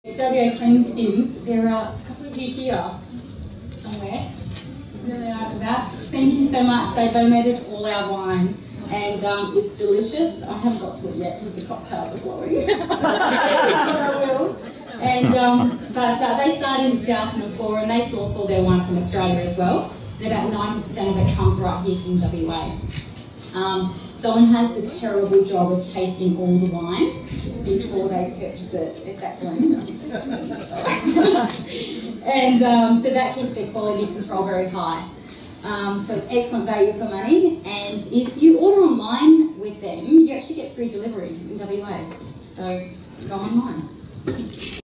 WA Clean Skins, there are a couple of you here somewhere. Really nice for that. Thank you so much. They donated all our wine and it's delicious. I haven't got to it yet because the cocktails are blowing. But I will. And, but they started in 2004 and they source all their wine from Australia as well. And about 90% of it comes right here from WA. Someone has the terrible job of tasting all the wine before they purchase it. Exactly. And so that keeps their quality control very high. So it's excellent value for money. And if you order online with them, you actually get free delivery in WA. So go online.